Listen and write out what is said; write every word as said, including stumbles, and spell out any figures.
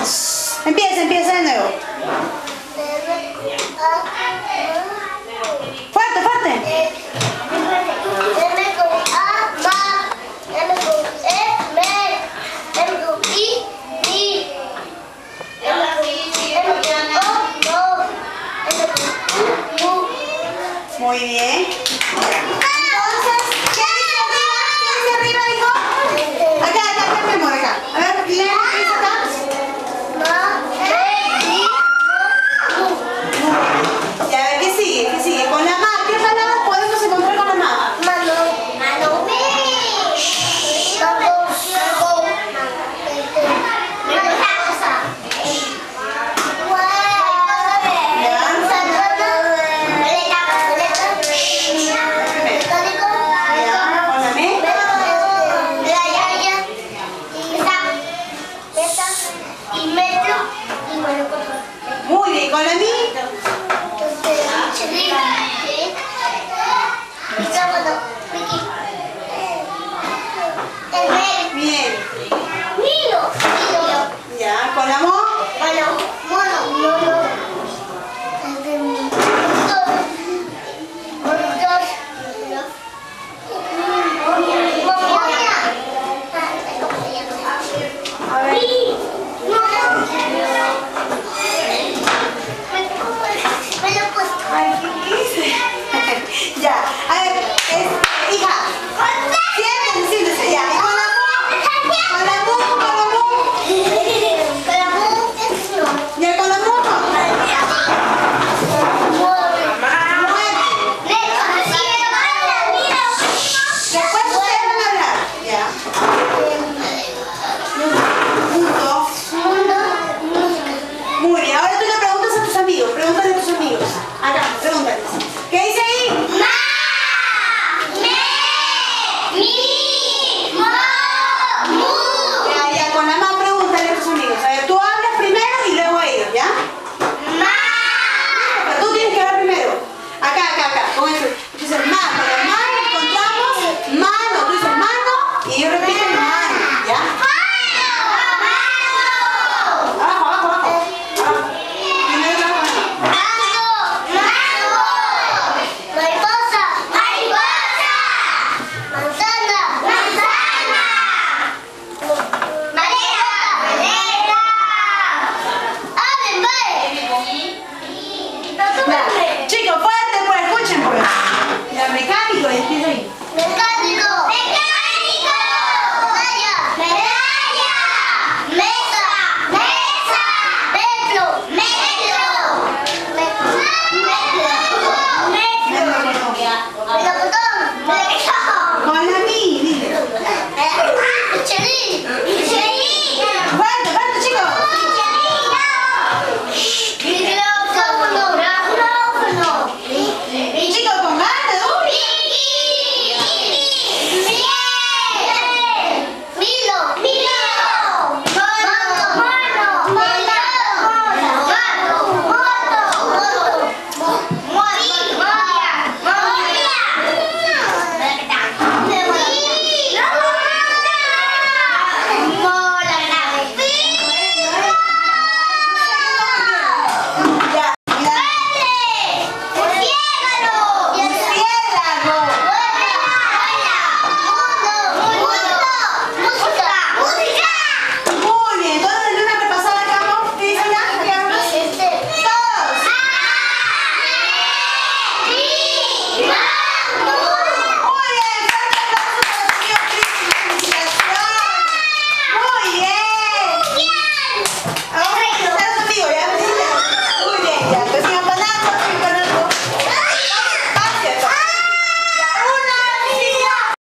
Empieza, empieza de nuevo. Fuerte, fuerte. Muy bien. Entonces, ¿qué dice arriba? ¿Qué dice arriba, hijo? Acá, acá, acá, mi amor, acá. A ver, lee, ¿qué dice acá? Ya, a ver, ¿qué sigue? ¿Qué sigue? Con la ma, ¿qué palabras podemos encontrar con la ma? Mano. Mano. Muy bien, con la mía.